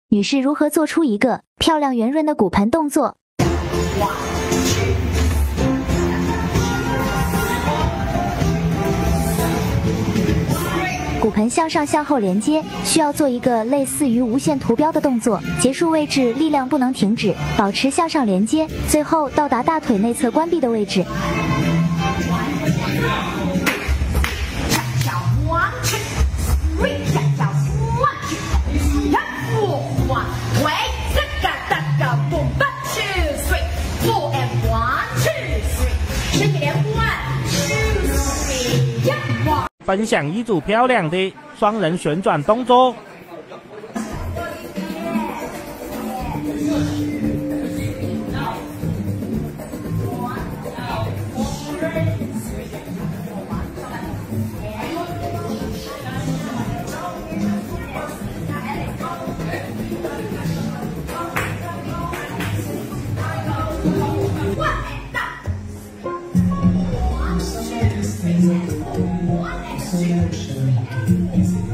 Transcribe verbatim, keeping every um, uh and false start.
女士如何做出一个漂亮圆润的骨盆动作？骨盆向上向后连接，需要做一个类似于无限图标的动作。结束位置力量不能停止，保持向上连接，最后到达大腿内侧关闭的位置。 分享一组漂亮的双人旋转动作。 One, two, three.